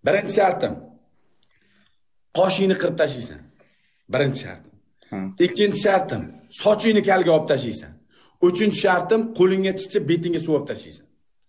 Birinchi shartim. Qoshingni qirib tashlaysan. Birinchi shartim. Ikkinchi shartim, sochingni kalga olib tashlaysan. Uchinchi shartim, qo'lingga chichib, betingga suv olib tashlaysan.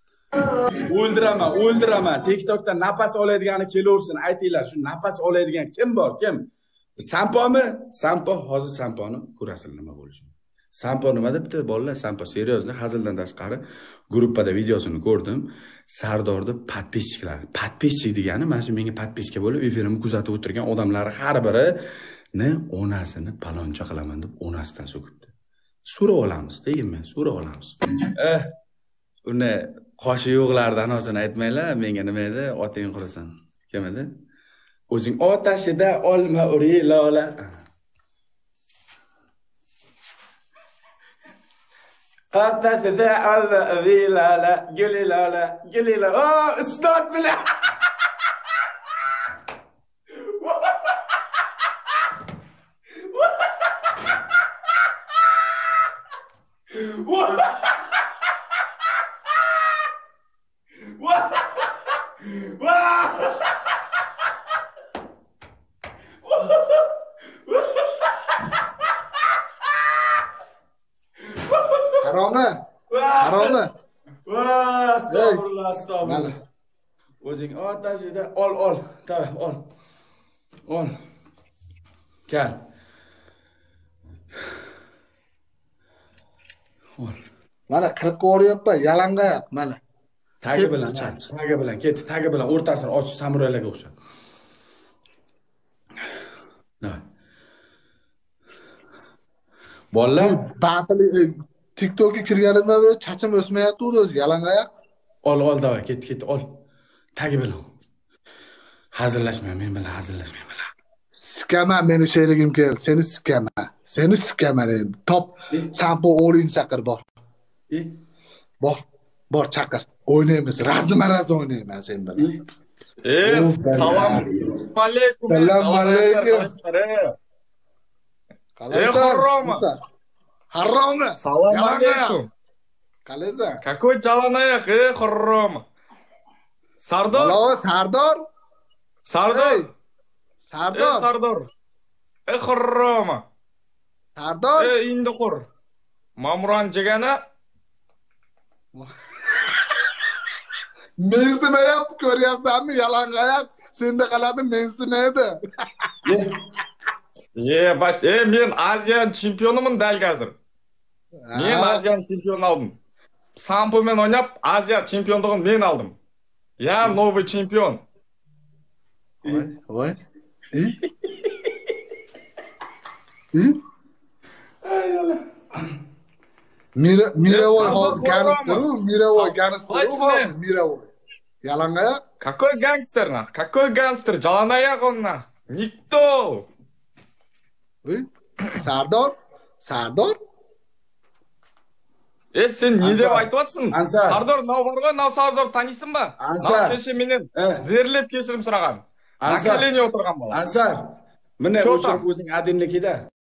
O'ldiraman. TikTokda nafas oladiganini kelaversin, aytinglar, shu nafas oladigan kim bor, kim? Sampomi? Sampo, hozir samponi ko'rasizlar nima bo'lishini. Sampo nima debdi bolalar? Sampo seriyozda hazildan tashqari gruppada videosini ko'rdim. Sardorni podpischik degani, mana shu menga podpiska bo'lib, efirimni kuzatib o'tirgan odamlar har birini onasini paloncha qilaman deb onasidan so'kibdi. So'rab olamiz, deyman, so'rab olamiz. Uni qoshi yo'qlardan anosini aytmanglar, menga nima edi? Oting qurasan. Kim edi? O'zing otashida olma uri lola. Otashida olma uri lola, guli lola, guli lola. Oh, istot bilan. Haromi? Astagfirullah. O'zing otashida ol. Tamam, ol. Kel. Ol. Mana qirib ko'ryapman, yalang'oyoq mana. Tagi bilan, ketdi, tagi bilan o'rtasini och samuraylarga o'xshab. Davay. Bolalar, batili TikTokga kirganimda chachim o'smayapti o'zi, yalang'oyoq. Ol, davay, ketdi, ol. Tagi bilan. Hazillashma, men bilan hazillashma. Skama meni sherigim keldi. Seni skama endi. Top sampo o'g'lingni chaqir bor. Bor chaqir. O'ynaymiz. Razma-raz o'ynayman sen bilan. Salom alaykum. Salom alaykum. Haromi. Salom alaykum. Qalaysan? Какой jalanayak, Haromi. Sardor. Sardor. Sardor. Haromi. Sardor. Endi qur. Mamron jigana. Mensimayapti, ko'ryapsanmi? Yalang'oyoq. Senda qiladi, mensimaydi. Men Aziyan chempioniman dal hozir. Men Aziyan chempion oldim. Sampo men o'ynab Aziya chempionligini men oldim. Ya новый chempion. Voy. Мировой hozir gangster, Мировой gangster, Мировой. Yalang'oyoq. Какой гангстер? Какой гангстер? Jalanayak onna. Никто. Sardor. Sen ne deb aytyapsın? Ansar. Sardor, Sardor taniysinmi? Ansar. Kecha meni zerlab kechirim so'ragan. Ansar. Nakaleniya o'tirgan bola. Ansar. Mana o'chirib o'zing adinlikida.